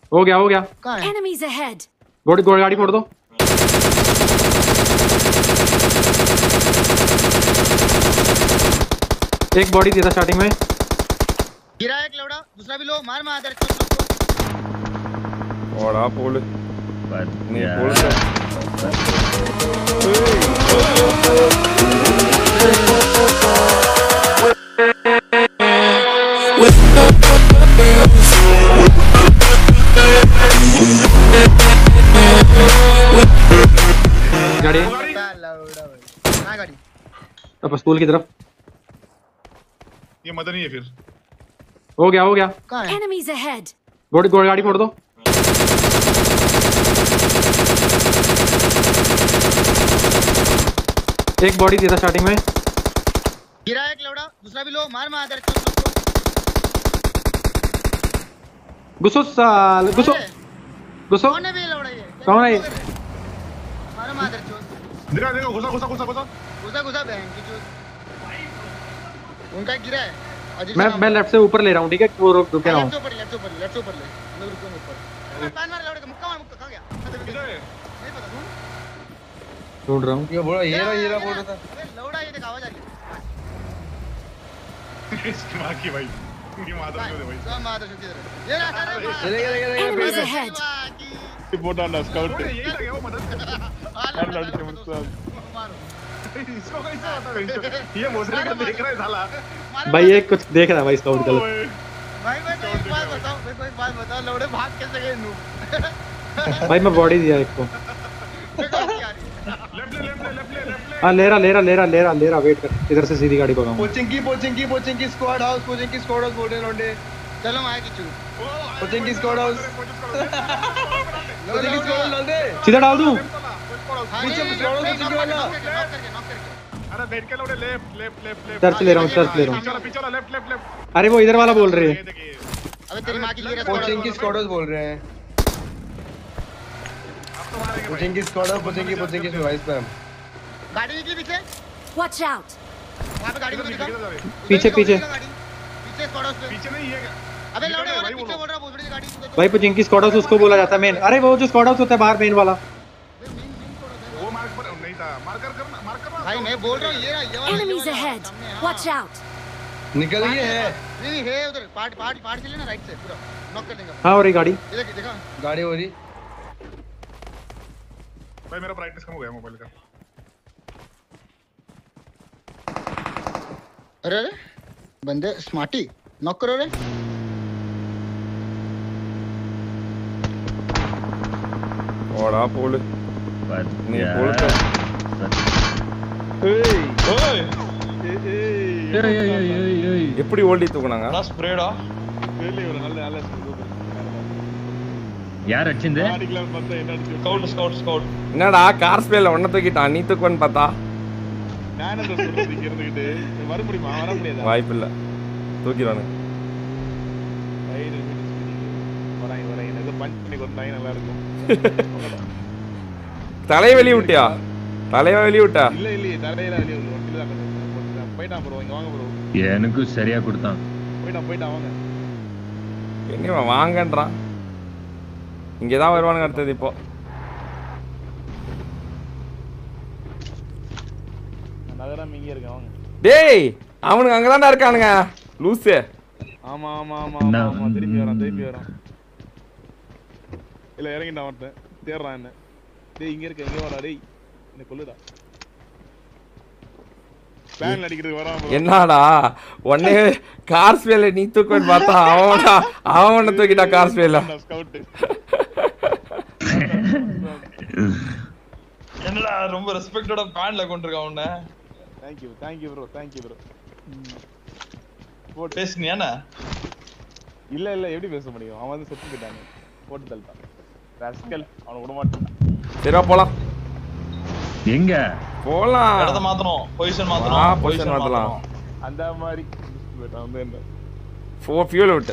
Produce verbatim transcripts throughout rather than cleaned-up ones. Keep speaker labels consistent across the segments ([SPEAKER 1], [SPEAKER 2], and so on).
[SPEAKER 1] हो गया हो गया।
[SPEAKER 2] Enemies ahead.
[SPEAKER 1] गोड़ी गोड़ी गाड़ी फोड़ दो। एक बॉडी दिया था स्टार्टिंग में।
[SPEAKER 3] गिरा एक लौड़ा, दूसरा भी लो, मार मार इधर।
[SPEAKER 4] और आप बोल नहीं बोल
[SPEAKER 1] गाड़ी
[SPEAKER 3] कहाँ गाड़ी?
[SPEAKER 1] अब स्कूल की तरफ।
[SPEAKER 5] ये मदनी है फिर।
[SPEAKER 1] हो गया हो गया।
[SPEAKER 2] Enemies ahead.
[SPEAKER 1] गोड़ी गोड़ी गाड़ी फोड़ दो। एक बॉडी दिया था स्टार्टिंग में।
[SPEAKER 3] गिरा एक लौड़ा, दूसरा भी लो, मार मार इधर।
[SPEAKER 1] घुसो साल घुसो घुसो।
[SPEAKER 3] कौन है बे लौड़ा ये?
[SPEAKER 1] कौन है ये?
[SPEAKER 3] मार मार इधर चोद।
[SPEAKER 5] देखो देखो घुसा घुसा घुसा घुसा
[SPEAKER 3] घुसा घुसा बहन की चोद। उनका गिरा है।
[SPEAKER 1] मैं मैं लेफ्ट से ऊपर ले रहा हूँ, ठीक है? वो रोक रुके रहा हूँ।
[SPEAKER 3] लेफ्ट ऊपर लेफ्ट ऊपर लेफ्ट ऊपर ले। मैं रुका हूँ ऊपर। पान मार लौड़े का मुक्का मार, मुक्का कहाँ गया? नहीं पता ढूंढ
[SPEAKER 1] ढूंढ रहा हूँ।
[SPEAKER 6] ये बोला ये रहा ये रहा बोल रहा था।
[SPEAKER 3] लौड़ा ये देख आवाज आ रही है।
[SPEAKER 5] इसकी मां की भाई ये मादर चोद है भाई।
[SPEAKER 3] सब मादर चोद इधर। ये रहा सारे
[SPEAKER 6] चले गए गए
[SPEAKER 2] Enemies ahead.
[SPEAKER 5] Report on scout यही लगे वो मदद
[SPEAKER 3] यार
[SPEAKER 5] लड़के मुझसे
[SPEAKER 3] मारो।
[SPEAKER 5] इसको कैसे आता है ये मोसरे का देख रहा है साला
[SPEAKER 1] भाई ये कुछ देख रहा है भाई स्काउट गलत।
[SPEAKER 3] भाई मैं तो एक बात बताओ, मेरे को एक बात बताओ, लौड़े भाग कैसे गए नू?
[SPEAKER 1] भाई मैं बॉडी दिया एक को।
[SPEAKER 5] लेफ्ट ले लेफ्ट ले लेफ्ट ले लेफ्ट ले
[SPEAKER 1] हाँ ले रहा ले रहा ले रहा ले रहा ले रहा वेट कर, इधर से सीधी गाड़ी पकाऊंगा।
[SPEAKER 6] Poaching poaching poaching squad house poaching squad house बोल रहे लौंडे।
[SPEAKER 3] चलो मार की चूत।
[SPEAKER 6] Poaching squad house poaching squad लौंडे
[SPEAKER 1] सीधा डाल दूं।
[SPEAKER 6] पीछे स्क्वाड हाउस पोचिंग वाला।
[SPEAKER 3] नॉक करके नॉक करके।
[SPEAKER 5] अरे बैठ के लौड़े left left left left
[SPEAKER 1] search ले रहा हूँ सर्च ले रहा हूँ।
[SPEAKER 5] चलो पीछे वाला लेफ्ट लेफ्ट लेफ्ट।
[SPEAKER 1] अरे वो इधर वाला बोल रहे हैं।
[SPEAKER 3] अबे तेरी मां की गिरा
[SPEAKER 6] पोचिंग स्क्वाड हाउस बोल रहे हैं। Poaching squad house poaching poaching वाइस पे
[SPEAKER 3] गाड़ी निकली पीछे।
[SPEAKER 2] Watch out.
[SPEAKER 3] वहां पे गाड़ी को दिखा।
[SPEAKER 1] पीछे पीछे
[SPEAKER 3] पीछे स्क्वाड हाउस पे।
[SPEAKER 5] पीछे नहीं है
[SPEAKER 3] अबे लौड़े वाला पीछे बोल रहा, बहुत बड़ी गाड़ी।
[SPEAKER 1] भाई पुचिंकी स्क्वाड हाउस उसको बोला जाता है मेन। अरे वो जो स्क्वाड हाउस होता है बाहर मेन वाला।
[SPEAKER 5] वो मार्क पर नहीं था, मार्कर करना मार्क करना
[SPEAKER 3] भाई मैं बोल रहा हूं ये रहा ये वाला।
[SPEAKER 2] Enemies ahead. Watch out.
[SPEAKER 6] निकल गए है।
[SPEAKER 3] नहीं नहीं है उधर पार्ट पार्ट पार्ट चले ना राइट से पूरा नॉक कर देंगे।
[SPEAKER 1] हाँ और ये गाड़ी
[SPEAKER 3] ये देख देखा
[SPEAKER 6] गाड़ी हो रही।
[SPEAKER 5] भाई मेरा ब्राइटनेस कम हो गया मोबाइल का।
[SPEAKER 3] अरे अरे बंदे स्मार्टी नॉक करो रे।
[SPEAKER 4] और आप बोल नहीं बोल எப்படி ஓடி தூக்குனாங்க?
[SPEAKER 6] நான் ஸ்ப்ரேடா
[SPEAKER 5] வெளிய ஒரு நல்ல நல்ல
[SPEAKER 7] யார் அடிச்சது?
[SPEAKER 5] ஆடிக்கலாம் பார்த்தா என்ன அடிச்சு
[SPEAKER 6] ஸ்கவுட் ஸ்கவுட் ஸ்கவுட்.
[SPEAKER 4] என்னடா கார் ஸ்பேல ஒண்ண தூக்கிட்டான், நீ தூக்குவன்னு பார்த்தா
[SPEAKER 5] நான் என்ன சொல்றது இங்க இருந்துகிட்டு வர முடியுமா? வர முடியாதா?
[SPEAKER 4] வாய்ப்பு இல்ல, தூக்கிடுவானு.
[SPEAKER 5] ஐடு வராய் வராய் என்ன பஞ்ச் பண்ணி கொண்டாய் நல்லா இருக்கும்.
[SPEAKER 4] தலைய வெளிய விட்டியா? தலைய வெளிய விட்டா?
[SPEAKER 5] இல்ல இல்ல தலையில வெளிய விடு. வண்டில தான் போட்டான். போய்டான் ப்ரோ, இங்க வாங்க ப்ரோ.
[SPEAKER 7] எனக்கு சரியா கொடுத்தான்.
[SPEAKER 5] போய்டான் போய்டான் வாங்க.
[SPEAKER 4] எங்க வாங்கன்றான்? இங்க தான் வருவானுங்க அடுத்தது இப்போ.
[SPEAKER 5] நகரம் இங்க இருக்க வாங்க.
[SPEAKER 4] டேய் அவனுங்க அங்க தான்டா இருக்கானுங்க லூசு.
[SPEAKER 5] ஆமா ஆமா ஆமா ஆமா திருப்பி வரான் திருப்பி வரான். இல்ல இறங்கிட்டான் அவன் தேடுறான் என்ன. டேய் இங்க இருக்க இங்க வாடா டேய். என்ன கொல்லுடா. பிளான் அடிக்கிறதுக்கு வரான் bro.
[SPEAKER 4] என்னடா ஒண்ணே கார் ஸ்பேல நீ தூக்குவன்னு பார்த்தா அவனா அவன தூக்கிட்டா கார் ஸ்பேல.
[SPEAKER 5] ஸ்கவுட்.
[SPEAKER 6] என்னடா ரொம்ப ரெஸ்பெக்டடா பேன்ல கொண்டிருக்கான் உன்னை.
[SPEAKER 5] Thank you thank you bro thank you bro.
[SPEAKER 6] போட் பேசுனியானா?
[SPEAKER 5] இல்ல இல்ல எப்படி பேச முடியும்? அவன் வந்து செத்து போட்டானே. போட்டு தள்ளிட்டான். ராஸ்கல் அவன விட மாட்டான்.
[SPEAKER 4] சரி போலாம்.
[SPEAKER 7] எங்க
[SPEAKER 4] போலாம்?
[SPEAKER 6] இடத்தை மாத்தணும், பொசிஷன் மாத்தணும்.
[SPEAKER 4] ஆ பொசிஷன் மாத்தலாம்.
[SPEAKER 5] அந்த மாதிரி போட்டான் வந்து என்ன.
[SPEAKER 4] ஃபோர் ஃபியூல் விட்டு.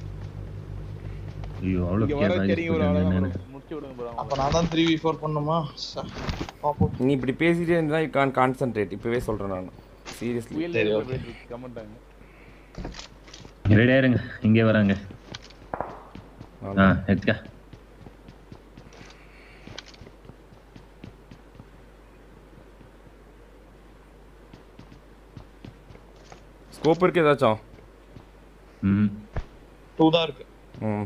[SPEAKER 7] ஐயோ அவ்வளவு
[SPEAKER 5] இங்க வர
[SPEAKER 7] கேஸ்
[SPEAKER 5] தெரியும் bro
[SPEAKER 7] ஆயிடுச்சு
[SPEAKER 5] அவ்வளவுதான்
[SPEAKER 7] எனக்கு.
[SPEAKER 5] bro. முடிச்சு விடுங்க bro.
[SPEAKER 6] அப்ப நான் தான் three v four பண்ணுமா? பாப்போம்.
[SPEAKER 4] நீ இப்படி பேசிட்டே இருந்தா you can't concentrate. இப்பவே சொல்றேன் நான். சீரியஸ்லி.
[SPEAKER 5] சரி ஓகே. கமெண்ட் ஆங்க.
[SPEAKER 7] ரெடியா இருங்க, இங்கே வராங்க. हाँ ಎತ್ಕ
[SPEAKER 4] ஸ்கோப் இருக்கு ஏதாச்சும்
[SPEAKER 7] ம்
[SPEAKER 8] டூ தான் இருக்கு.
[SPEAKER 4] ம்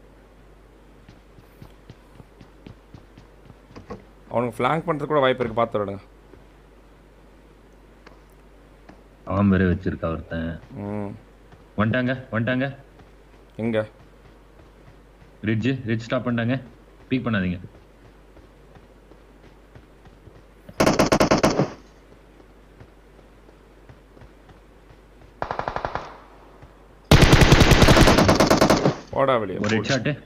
[SPEAKER 4] அவனுக்கு ஃப்ளாங்க் பண்ணுறது கூட வாய்ப்பு இருக்குது, பார்த்து விடுங்க.
[SPEAKER 7] அவன் வேற வச்சிருக்கா ஒருத்தன்.
[SPEAKER 4] ம்
[SPEAKER 7] வந்துட்டாங்க வந்துட்டாங்க.
[SPEAKER 4] எங்க
[SPEAKER 7] ரிட்ஜ் ரிட்ஜ் ஸ்டாப் பண்ணிட்டாங்க. பீக் பண்ணாதீங்க.
[SPEAKER 4] ஓடா வெளியே
[SPEAKER 7] ஒரு ஹெட் ஷாட்.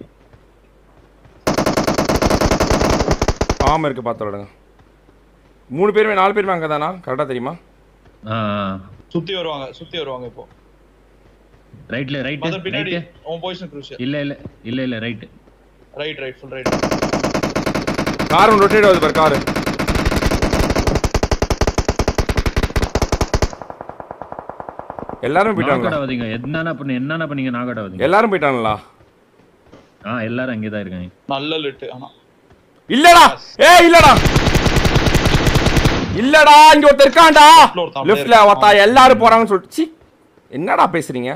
[SPEAKER 4] ஆமாம் இருக்குது, பார்த்து விடுங்க. மூணு பேருமே நாலு பேருமே அங்கே தானா? கரெக்டாக தெரியுமா?
[SPEAKER 7] ஆ
[SPEAKER 8] சுத்தி வருவாங்க சுத்தி வருவாங்க இப்போ.
[SPEAKER 7] ரைட்ல ரைட்
[SPEAKER 8] மதர் பின்னாடி
[SPEAKER 7] ரைட்.
[SPEAKER 8] உன் பொசிஷன் க்ரூஷியல்.
[SPEAKER 7] இல்ல இல்ல இல்ல இல்ல right
[SPEAKER 8] right right full right.
[SPEAKER 4] Car ஒன்று ரொட்டேட் ஆகுது பாரு. கார் எல்லாரும்
[SPEAKER 7] நாக்
[SPEAKER 4] போயிட்டாங்களா?
[SPEAKER 7] அவுட் ஆவதீங்க. என்னன்னா பண்ணி என்னன்னா பண்ணீங்க? நாக் அவுட் ஆவதீங்க.
[SPEAKER 4] எல்லாரும் போயிட்டாங்களா?
[SPEAKER 7] ஆ எல்லாரும் அங்கே தான் இருக்காங்க.
[SPEAKER 8] நல்ல லிட். ஆனா
[SPEAKER 4] இல்லடா, ஏய் இல்லடா இல்லடா, இங்க ஒருத்தர் இருக்கான்டா லெஃப்ட்ல. வத்தா எல்லாரும் போறாங்கன்னு சொல்லிட்டு சி என்னடா பேசுறீங்க?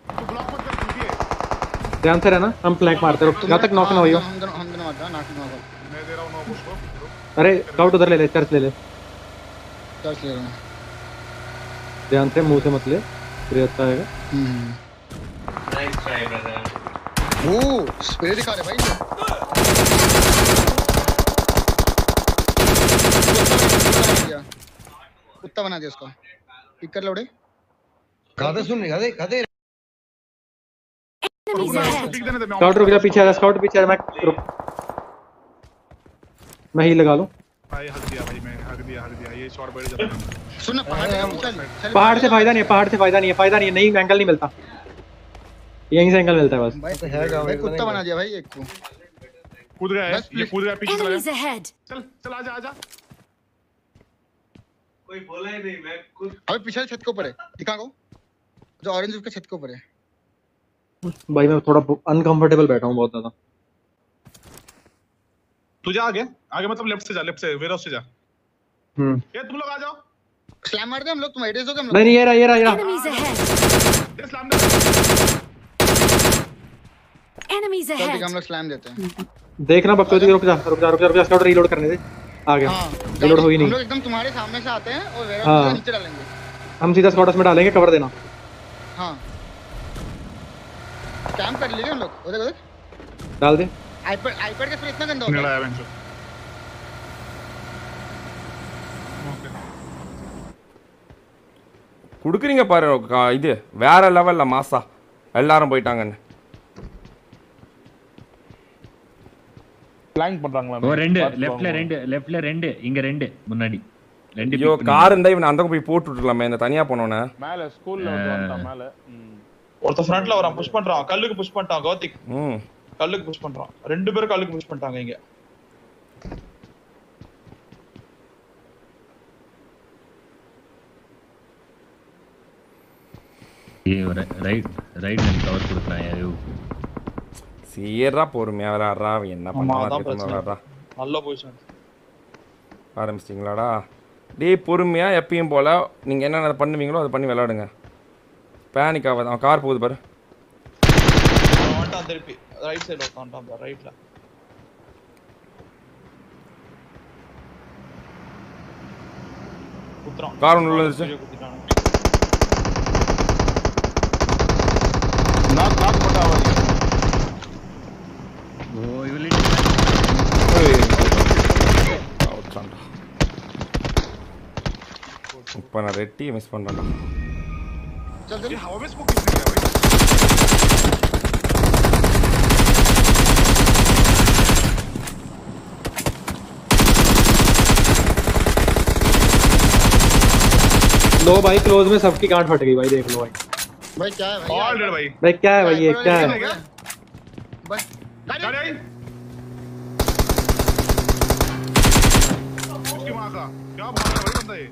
[SPEAKER 1] ध्यान से रहना, हम फ्लैंक मारते रहो जब तक नॉक ना हो।
[SPEAKER 3] हम दोनों हम दोनों मारते हैं, नॉक ना होगा।
[SPEAKER 6] मैं दे रहा हूं नॉक उसको।
[SPEAKER 1] अरे स्काउट उधर ले ले, चर्च ले ले।
[SPEAKER 3] चर्च ले रहा हूं।
[SPEAKER 1] ध्यान से, मुंह से मत ले, फिर अच्छा आएगा।
[SPEAKER 3] Hmm nice try brother. Oh spray दिखा रहे भाई। कुत्ता बना दिया उसको। पिक कर लोड़े।
[SPEAKER 6] गाते सुन गाते गाते
[SPEAKER 2] Enemies ahead.
[SPEAKER 1] स्काउट रुक जा, पीछे आ जा। स्काउट पीछे आ जा, मैं रुक, मैं ही लगा लूं।
[SPEAKER 6] भाई हक दिया भाई, मैं हक दिया हक दिया। ये शॉट बढ़ जाता है।
[SPEAKER 3] सुन ना पहाड़ पे चल चल।
[SPEAKER 1] पहाड़ से फायदा नहीं है, पहाड़ से फायदा नहीं है, फायदा नहीं है, नहीं एंगल नहीं मिलता, यहीं से एंगल मिलता है बस।
[SPEAKER 3] भाई भाई कुत्ता बना दिया भाई एक को।
[SPEAKER 6] कूद गया है, ये कूद गया पीछे चला
[SPEAKER 2] Enemies
[SPEAKER 6] गया।
[SPEAKER 2] ahead.
[SPEAKER 6] चल चल आजा आजा। कोई बोला ही नहीं, मैं खुद
[SPEAKER 3] अबे पीछे छत के ऊपर है, दिखा को जो ऑरेंज उसके छत के ऊपर है।
[SPEAKER 1] भाई मैं थोड़ा अनकंफर्टेबल बैठा हूं बहुत ज्यादा।
[SPEAKER 6] तू जा आगे आगे, मतलब लेफ्ट से जा, लेफ्ट से वेयरहाउस से जा।
[SPEAKER 1] हम्म
[SPEAKER 6] ये तुम लोग आ जाओ।
[SPEAKER 3] स्लैम मार दे हम लोग, तुम एडेस हो गए हम लोग।
[SPEAKER 1] नहीं नहीं, ये रहा ये रहा ये रहा।
[SPEAKER 2] Enemies ahead.
[SPEAKER 6] ये स्लैम दे।
[SPEAKER 2] Enemies
[SPEAKER 3] चल ठीक है, हम
[SPEAKER 2] ahead.
[SPEAKER 3] लोग स्लैम देते हैं।
[SPEAKER 1] देखना बकचोदी, रुक जा रुक जा रुक जा रुक जा, स्काउट रीलोड करने दे। आ गया,
[SPEAKER 3] हां
[SPEAKER 1] रीलोड हो ही
[SPEAKER 3] हम
[SPEAKER 1] नहीं।
[SPEAKER 3] लोग एकदम तुम्हारे सामने से आते हैं और वेयरहाउस
[SPEAKER 1] हाँ।
[SPEAKER 3] से नीचे डालेंगे।
[SPEAKER 1] हम सीधा स्काउट में डालेंगे, कवर देना।
[SPEAKER 3] हां कैंप कर लिए हम लोग। वो देख वो देख
[SPEAKER 1] डाल दे।
[SPEAKER 3] आईपैड आईपैड का स्प्रे इतना गंदा होता
[SPEAKER 6] निकला
[SPEAKER 3] है।
[SPEAKER 6] है बेंचो।
[SPEAKER 4] கொடுக்குறீங்க பாரு கா- இது வேற லெவல்ல மாசா. எல்லாரும் போயிட்டாங்கன்னு.
[SPEAKER 5] பிளாங்க் பண்றாங்களா?
[SPEAKER 7] ஓ ரெண்டு லெஃப்ட்ல ரெண்டு லெஃப்ட்ல ரெண்டு இங்க ரெண்டு முன்னாடி ரெண்டு.
[SPEAKER 4] ஐயோ கார் இருந்தா இவன் அந்த போய் போட்டு விட்டுலாமே, இந்த தனியா போனோனே.
[SPEAKER 5] மேல ஸ்கூல்ல வந்து வந்துட்டான் மேல.
[SPEAKER 8] ஒருத்த ஃப்ரண்ட்ல வரான், புஷ் பண்றான். கல்லுக்கு புஷ் பண்ணிட்டான் கௌதிக்.
[SPEAKER 4] ம்
[SPEAKER 8] கல்லுக்கு புஷ் பண்றான். ரெண்டு பேரும் கல்லுக்கு புஷ் பண்ணிட்டாங்க இங்க.
[SPEAKER 7] ஏ ரைட் ரைட் லைன் கவர் கொடுக்குறான். ஐயோ
[SPEAKER 4] சீரா பொறுமையா விளையாடுறா. அவன் என்ன
[SPEAKER 8] ஆமா, அதான்
[SPEAKER 4] பண்ணா
[SPEAKER 8] பிரச்சனை.
[SPEAKER 4] விளையாடுறா.
[SPEAKER 8] நல்ல பொசிஷன்.
[SPEAKER 4] ஆரம்பிச்சிட்டிங்களாடா? டேய் பொறுமையாக எப்பயும் போல் நீங்கள் என்னென்ன பண்ணுவீங்களோ அதை பண்ணி விளையாடுங்க. பேனிக் ஆகாது. அவன் கார் போகுது பாரு.
[SPEAKER 8] அவன் வந்துட்டான் திருப்பி ரைட் சைடுல உட்கார்ந்தான் பாரு, ரைட்ல. குத்துறான்.
[SPEAKER 4] கார் ஒன்று உள்ள இருந்துச்சு.
[SPEAKER 8] குத்திட்டான்.
[SPEAKER 5] நாக் நாக் போட்டா அவன்.
[SPEAKER 7] ஓ இவளி
[SPEAKER 4] இப்போ நான் ரெட்டியை மிஸ் பண்ணுறேன்டா.
[SPEAKER 3] चल चल।
[SPEAKER 6] ये हवा में स्मोक किसने किया भाई?
[SPEAKER 1] लो भाई, क्लोज में सबकी गांठ फट गई भाई, देख लो भाई।
[SPEAKER 3] भाई क्या है भाई?
[SPEAKER 6] ऑल डेड भाई।
[SPEAKER 1] भाई क्या है भाई, ये क्या है?
[SPEAKER 3] बस
[SPEAKER 6] गाड़ी आई। उसकी मां का क्या भाग रहा है भाई बंदा ये।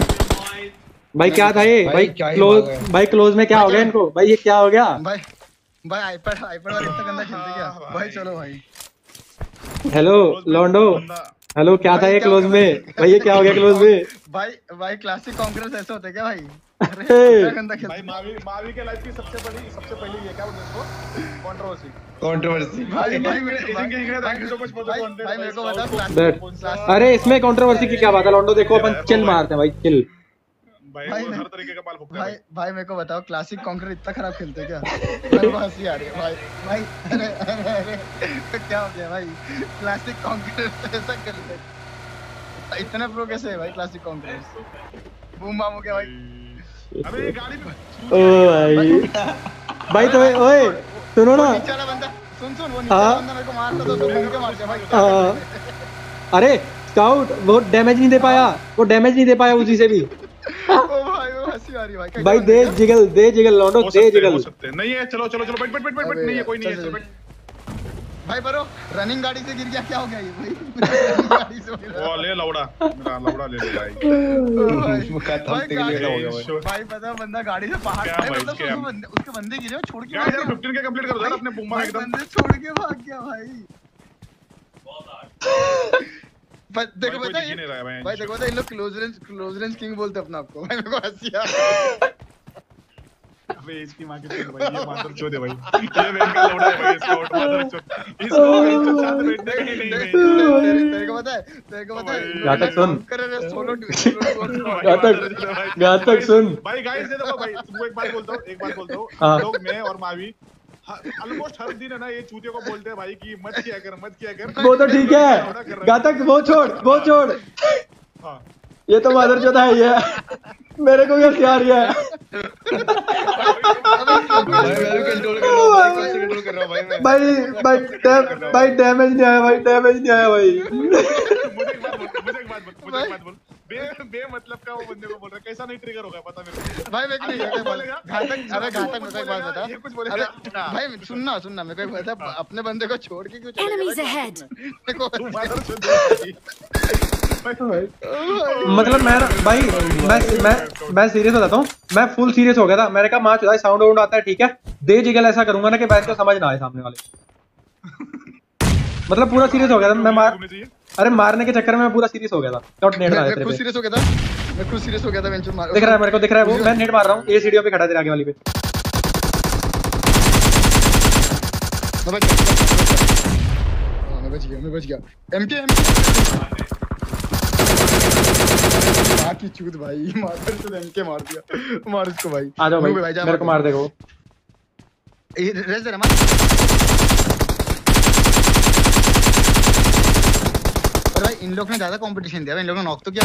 [SPEAKER 1] भाई क्या था ये? भाई क्लोज, भाई क्लोज में क्या हो गया इनको? भाई ये क्या हो गया?
[SPEAKER 3] भाई
[SPEAKER 6] भाई आईपैड आईपैड वाले इतना गंदा खेलते क्या भाई? चलो भाई
[SPEAKER 1] हेलो लॉन्डो, हेलो क्या था ये क्लोज में भाई? ये क्या हो गया क्लोज में
[SPEAKER 6] भाई? भाई क्लासिक कॉन्करेंस ऐसे होते क्या भाई?
[SPEAKER 1] अरे
[SPEAKER 6] गंदा खेलते
[SPEAKER 5] भाई मावी मावी के लाइफ की सबसे बड़ी सबसे पहली ये क्या बोलते हैं इसको, कंट्रोवर्सी।
[SPEAKER 6] कंट्रोवर्सी भाई भाई मेरे
[SPEAKER 5] thank you so much for the content
[SPEAKER 6] भाई मेरे को बता
[SPEAKER 1] That-
[SPEAKER 6] क्लासिक
[SPEAKER 1] अरे इसमें कंट्रोवर्सी की क्या बात है लॉन्डो? देखो अपन चिल मारते हैं भाई, चिल।
[SPEAKER 5] भाई
[SPEAKER 6] भाई
[SPEAKER 5] वो
[SPEAKER 6] मैं-
[SPEAKER 5] हर तरीके का माल भुगता
[SPEAKER 6] भाई
[SPEAKER 5] है
[SPEAKER 6] भाई मेरे को बताओ क्लासिक कॉन्करेंस इतना खराब खेलते क्या? मेरे को हंसी आ रही है भाई भाई। अरे अरे अरे तो क्या हो गया भाई? क्लासिक कॉन्करेंस ऐसा खेलते इतना प्रो कैसे है भाई? क्लासिक कॉन्करेंस बूम बाम हो गया भाई।
[SPEAKER 5] अबे ये गाड़ी पे
[SPEAKER 1] ओ भाई भाई तो ओए सुनो ना।
[SPEAKER 6] नीचे वाला बंदा सुन सुन वो नीचे
[SPEAKER 1] हाँ।
[SPEAKER 6] वाला बंदा मेरे को मारता था तो घूम के मार दिया भाई। क्या
[SPEAKER 1] हाँ।
[SPEAKER 6] कर रहे हैं?
[SPEAKER 1] अरे स्काउट वो डैमेज नहीं दे पाया, वो डैमेज नहीं दे पाया उसी से भी।
[SPEAKER 6] ओ भाई वो हंसी आ रही है भाई। कैसे
[SPEAKER 1] भाई
[SPEAKER 6] बंदा
[SPEAKER 1] दे
[SPEAKER 6] क्या?
[SPEAKER 1] जिगल, दे जिगल लॉन्डो,
[SPEAKER 5] हो
[SPEAKER 1] दे
[SPEAKER 5] सकते हैं,
[SPEAKER 1] जिगल।
[SPEAKER 5] हो सकते हैं। नहीं है, चलो चलो चलो बैठ बैठ बैठ बैठ बैठ
[SPEAKER 6] अबे
[SPEAKER 5] नहीं है, कोई नहीं है,
[SPEAKER 6] चल,
[SPEAKER 5] चलो
[SPEAKER 6] चल।
[SPEAKER 5] बैठ।
[SPEAKER 6] भाई बरो रनिंग गाड़ी से गिर गया क्या हो गया ये भाई? रनिंग गाड़ी से गिर
[SPEAKER 5] वो ले लौड़ा, मेरा लौड़ा ले ले भाई।
[SPEAKER 6] भाई गाड़ी- भाई पता है बंदा गाड़ी से पहाड़
[SPEAKER 5] क्या
[SPEAKER 6] भाई
[SPEAKER 5] भाई,
[SPEAKER 6] मतलब
[SPEAKER 5] क्या?
[SPEAKER 6] उसको बंदे उसके बंदे गिरे वो छोड़ के
[SPEAKER 5] यार
[SPEAKER 6] भाग
[SPEAKER 5] यार
[SPEAKER 6] गया।
[SPEAKER 5] फिफ्टीन के कंप्लीट कर दो यार अपने बुम्मा
[SPEAKER 6] भाई
[SPEAKER 5] एकदम।
[SPEAKER 6] बंदे छोड़ के भाग गया भाई। पर देखो
[SPEAKER 5] कोई
[SPEAKER 6] पता
[SPEAKER 5] दिख ही
[SPEAKER 6] है
[SPEAKER 5] नहीं रहा है भाई।
[SPEAKER 6] भाई देखो पता है इन लोग close range close range king बोलते हैं अपने आप को। भाई मेरे को हंसी आ रही है।
[SPEAKER 5] अबे इसकी मां की चोद भाई, ये मादर चोद है भाई, ये मेन का लौड़ा है भाई, इसको मादर चोद, इसको इसको साथ बैठने का ही नहीं
[SPEAKER 6] तेरे-
[SPEAKER 5] नहीं।
[SPEAKER 6] तेरे- तेरे को पता है तेरे को पता है
[SPEAKER 5] भाई,
[SPEAKER 1] घातक सुन।
[SPEAKER 6] कर रहे सोलो सोलो
[SPEAKER 1] घातक घातक सुन।
[SPEAKER 5] भाई गाइस ये देखो भाई, तुमको एक बात बोलता हूँ, एक बात बोलता हूँ,
[SPEAKER 1] हाँ।
[SPEAKER 5] हम लोग मैं और मावी ऑलमोस्ट हर दिन है ना ये चूतियों को बोलते हैं भाई कि मत किया कर मत किया कर।
[SPEAKER 1] वो तो ठीक है घातक, वो छोड़ वो छोड़,
[SPEAKER 5] हाँ
[SPEAKER 1] ये तो मादर चौथा है ये। मेरे को भी आ रही है
[SPEAKER 6] कंट्रोल कर रहा हूं भाई कैसे कंट्रोल कर रहा हूं भाई मैं।
[SPEAKER 1] भाई भाई डैम, भाई डैमेज नहीं आया भाई, डैमेज नहीं आया भाई।
[SPEAKER 5] मुझे एक बात बोल, मुझे एक बात बोल, मुझे एक बात बोल, बे बे मतलब का वो बंदे को बोल रहा है, कैसा नहीं ट्रिगर होगा पता मेरे को।
[SPEAKER 6] भाई मैं नहीं
[SPEAKER 5] ये
[SPEAKER 6] बोलेगा
[SPEAKER 5] बोलेगा,
[SPEAKER 6] घातक। अबे घातक मेरे को एक बात बता।
[SPEAKER 5] ये कुछ बोलेगा,
[SPEAKER 6] अबे भाई सुनना सुनना मेरे को एक बात बता, अपने बंदे को छोड़ के क्यों चले गया
[SPEAKER 2] Enemies
[SPEAKER 6] भाई?
[SPEAKER 2] ahead.
[SPEAKER 6] मेरे को
[SPEAKER 5] तू मादर चोद है भाई।
[SPEAKER 1] मतलब मैं ना- भाई मैं मैं मैं सीरियस हो जाता हूँ, मैं फुल सीरियस हो गया था। मैंने कहा माच साउंड वाउंड आता है ठीक है, दे जिगल ऐसा करूंगा ना कि बैठ के समझ ना आए सामने वाले। मतलब पूरा सीरियस हो गया था मैं। मार
[SPEAKER 5] होने चाहिए।
[SPEAKER 1] अरे मारने के चक्कर में मैं पूरा सीरियस हो गया था। शॉट नेट
[SPEAKER 6] मैं
[SPEAKER 1] मारे
[SPEAKER 6] मैं
[SPEAKER 1] तेरे
[SPEAKER 6] खुद
[SPEAKER 1] पे।
[SPEAKER 6] सीरियस हो गया था। मैं खुद सीरियस हो गया था वेंचर मार।
[SPEAKER 1] दिख रहा है मेरे को, दिख रहा है वो। मैं नेट मार रहा हूँ, ये सीढ़ियों पे खड़ा तेरे आगे वाली पे।
[SPEAKER 6] मैं बच गया। हां मैं बच गया मैं बच गया। एमके एमके मां की चूत भाई, मादर से एमके मार दिया। मार इसको भाई।
[SPEAKER 1] आ जाओ
[SPEAKER 6] नूबे
[SPEAKER 1] भाई,
[SPEAKER 6] जा
[SPEAKER 1] मेरे को मार देगा वो।
[SPEAKER 6] ये रेस दे रहा मार। पर भाई इन लोग ने ज्यादा कंपटीशन दिया, इन लोगों ने नॉक तो किया।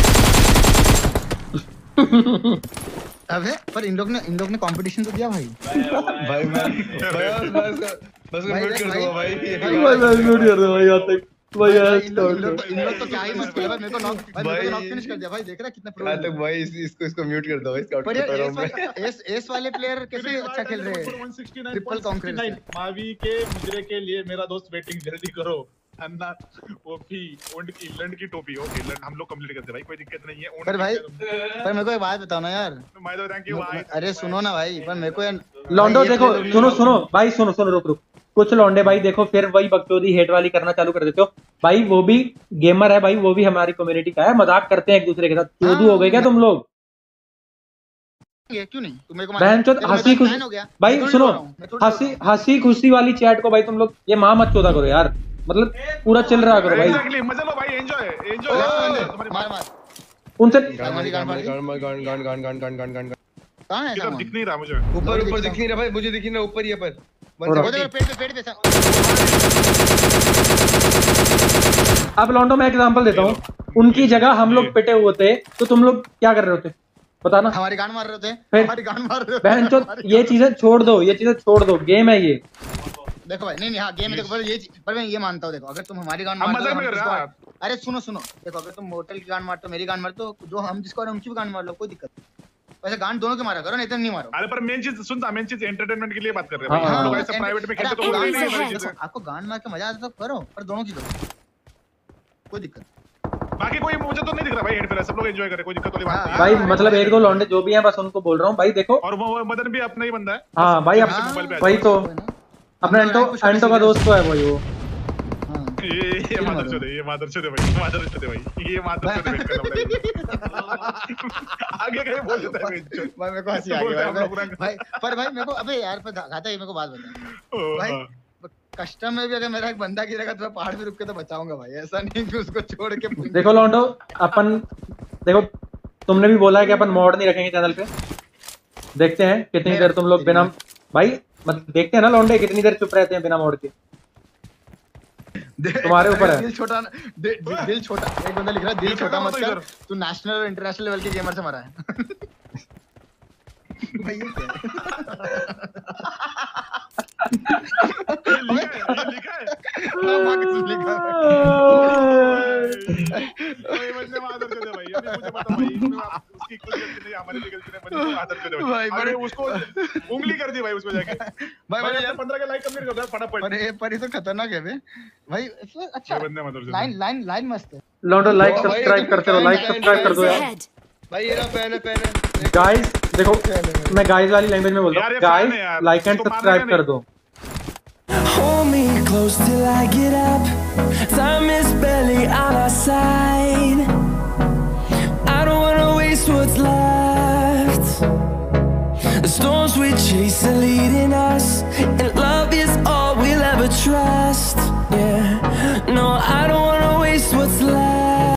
[SPEAKER 6] अबे पर इन लोग ने इन लोग ने कंपटीशन तो दिया भाई।
[SPEAKER 8] भाई मैं बस बस बस
[SPEAKER 6] भाई,
[SPEAKER 8] म्यूट कर
[SPEAKER 6] भाई,
[SPEAKER 8] दूंगा भाई।
[SPEAKER 6] भाई,
[SPEAKER 1] भाई मैं म्यूट कर दूं भाई आज तक भाई
[SPEAKER 6] भाई,
[SPEAKER 1] यार।
[SPEAKER 6] इन लोग इन लोग इन लोग तो क्या ही मस्त खेला भाई। मेरे को नॉक भाई मेरे को
[SPEAKER 8] भाई।
[SPEAKER 6] नॉक फिनिश कर दिया भाई। देख रहा कितना प्रो
[SPEAKER 8] हाँ
[SPEAKER 6] है।
[SPEAKER 8] तो भाई इस, इसको इसको म्यूट कर दो भाई, स्काउट
[SPEAKER 6] पर
[SPEAKER 8] करता
[SPEAKER 6] यार
[SPEAKER 8] रहा
[SPEAKER 6] एस
[SPEAKER 8] हूं मैं।
[SPEAKER 6] वाले एस एस वाले प्लेयर कैसे अच्छा खेल रहे हैं। ट्रिपल कॉन्करेंस है।
[SPEAKER 5] मावी के मुजरे के लिए मेरा दोस्त वेटिंग जल्दी करो। अन्ना ओपी ओंड की लंड की टोपी। ओके लंड हम लोग कंप्लीट करते हैं भाई, कोई दिक्कत नहीं है। ओंड
[SPEAKER 6] पर भाई
[SPEAKER 5] की-
[SPEAKER 6] पर मेरे को एक बात बताओ ना यार।
[SPEAKER 5] माय द थैंक यू भाई।
[SPEAKER 6] अरे सुनो ना भाई, पर मेरे को यार
[SPEAKER 1] लॉन्डो
[SPEAKER 6] भाई, ये
[SPEAKER 1] देखो,
[SPEAKER 6] प्लेयर लोग
[SPEAKER 1] सुनो
[SPEAKER 6] नहीं-
[SPEAKER 1] सुनो भाई, सुनो सुनो रुक रुक। कुछ लौंडे भाई देखो फिर वही बकचोदी हेट वाली करना चालू कर देते हो भाई। वो भी गेमर है भाई, वो भी हमारी कम्युनिटी का है, मजाक करते हैं एक दूसरे के साथ। चोदू हो गए क्या तुम लोग?
[SPEAKER 6] ये क्यों नहीं तू मेरे को
[SPEAKER 1] बहन चोद
[SPEAKER 6] देखो,
[SPEAKER 1] हंसी
[SPEAKER 6] मैं तो
[SPEAKER 1] खुशी
[SPEAKER 6] fan हो गया।
[SPEAKER 1] भाई
[SPEAKER 6] मैं थोड़ी
[SPEAKER 1] सुनो,
[SPEAKER 6] बोल रहा हूँ, मैं थोड़ी बोल
[SPEAKER 1] हंसी
[SPEAKER 6] रहा हूँ।
[SPEAKER 1] हंसी खुशी वाली चैट को भाई तुम लोग ये मां मत चोदा करो यार। मतलब पूरा चिल रहा करो भाई।
[SPEAKER 5] एग्जैक्टली मजा लो भाई, एंजॉय एंजॉय।
[SPEAKER 6] ओ, मार मार
[SPEAKER 1] उनसे
[SPEAKER 6] हमारी गान मार दी।
[SPEAKER 8] गान मार गान गान गान गान गान गान गान।
[SPEAKER 6] कहां है
[SPEAKER 5] किधर
[SPEAKER 6] सामान?
[SPEAKER 5] दिख नहीं रहा मुझे।
[SPEAKER 8] ऊपर ऊपर दिख नहीं रहा भाई, मुझे दिख नहीं रहा, ऊपर ही है पर।
[SPEAKER 1] और
[SPEAKER 6] वो देखो पेड़ पे पेड़ पे सा-
[SPEAKER 1] अब लॉन्डो मैं एग्जांपल देता हूँ, उनकी जगह हम लोग पिटे हुए थे तो तुम लोग क्या कर रहे होते बताना?
[SPEAKER 6] हमारी गान मार रहे थे।
[SPEAKER 1] फिर-
[SPEAKER 6] हमारी गान मार रहे थे।
[SPEAKER 1] बहन चोद ये चीजें छोड़ दो, ये चीजें छोड़ दो, गेम है ये।
[SPEAKER 6] देखो भाई नहीं नहीं हाँ गेम में देखो पर ये चीज- पर मैं ये मानता हूँ देखो अगर तुम हमारी गान
[SPEAKER 5] हम
[SPEAKER 6] मारते हो,
[SPEAKER 5] मजाक में
[SPEAKER 6] हम
[SPEAKER 5] कर रहे हैं
[SPEAKER 6] जिसको- अरे सुनो सुनो देखो अगर तुम मोटल की गान मारते हो मेरी गान मारते हो, जो हम जिसको आ रहे हैं उनकी भी गान मार लो, कोई दिक्कत नहीं। वैसे गान दोनों के मारा करो, नहीं तो नहीं मारो।
[SPEAKER 5] अरे पर मेन चीज सुनता, मेन चीज एंटरटेनमेंट के लिए बात कर रहे हैं भाई।
[SPEAKER 1] हाँ,
[SPEAKER 5] हम लोग
[SPEAKER 6] हाँ,
[SPEAKER 5] ऐसे प्राइवेट में
[SPEAKER 6] अरे
[SPEAKER 5] खेलते तो
[SPEAKER 6] आपको
[SPEAKER 5] बोलते ही
[SPEAKER 2] गान
[SPEAKER 5] नहीं
[SPEAKER 2] से
[SPEAKER 5] सारी
[SPEAKER 2] है।
[SPEAKER 5] चीजें।
[SPEAKER 6] आपको गान मार के मजा आता है तो करो, पर दोनों की करो, कोई दिक्कत।
[SPEAKER 5] बाकी कोई मुझे तो नहीं दिख रहा भाई हेड पे सब लोग एंजॉय कर रहे कोई दिक्कत वाली बात नहीं है
[SPEAKER 1] भाई मतलब एक दो लौंडे जो भी हैं बस उनको बोल रहा हूँ भाई देखो।
[SPEAKER 5] और वो मदन भी अपना ही बंदा है।
[SPEAKER 1] हाँ भाई अब वही तो अपना एंटो एंटो का दोस्त तो है वही वो।
[SPEAKER 5] ये ये मादर चोद है ये मादर चोद है भाई मादर चोद है भाई ये मादर चोद वेट करना पड़ेगा। आगे कहीं बोल देता है
[SPEAKER 6] भाई मेरे को हंसी आ गई भाई पर भाई मेरे को अबे यार पर घाटा ये मेरे को बात बता भाई कस्टम में भी अगर मेरा एक बंदा गिरेगा तो मैं पहाड़ पे रुक के तो बचाऊंगा भाई ऐसा नहीं कि उसको छोड़ के।
[SPEAKER 1] देखो लौंडो अपन देखो तुमने भी बोला है कि अपन मॉड नहीं रखेंगे चैनल पे। देखते हैं कितनी देर तुम लोग बिना भाई मतलब देखते हैं ना लौंडे कितनी देर चुप रहते हैं बिना मॉड के। तुम्हारे ऊपर है।
[SPEAKER 6] दिल छोटा दिल छोटा एक बंदा लिख रहा है दिल छोटा मत कर तू नेशनल और इंटरनेशनल लेवल के गेमर से मरा है। भाई ये क्या
[SPEAKER 5] लिखा है लिखा है
[SPEAKER 6] हां मार्क्स लिखा है
[SPEAKER 5] भाई बंदे मादर चोद है भाई अभी मुझे पता भाई उसकी कुछ गलती नहीं हमारी भी गलती नहीं बंदे मादर चोद है भाई अरे उसको उंगली कर दी भाई उसको जाके
[SPEAKER 6] भाई
[SPEAKER 5] भाई यार पंद्रह का लाइक कंप्लीट कर दो फटाफट।
[SPEAKER 6] पर ये पर ये तो खतरनाक है बे भाई इसमें अच्छा
[SPEAKER 5] बंदे मादर चोद
[SPEAKER 6] लाइन लाइन लाइन मस्त है।
[SPEAKER 1] लौंडो लाइक सब्सक्राइब करते रहो लाइक सब्सक्राइब कर दो यार
[SPEAKER 3] भाई ये रहा पहले पहले
[SPEAKER 1] गाइस। देखो मैं गाइस वाली लैंग्वेज में बोल रहा हूँ गाइस लाइक एंड सब्सक्राइब कर दो।
[SPEAKER 9] Hold me close till I get up. Time is barely on our side. I don't wanna waste what's left. The storms we chase are leading us, and love is all we'll ever trust. Yeah, no, I don't wanna waste what's left.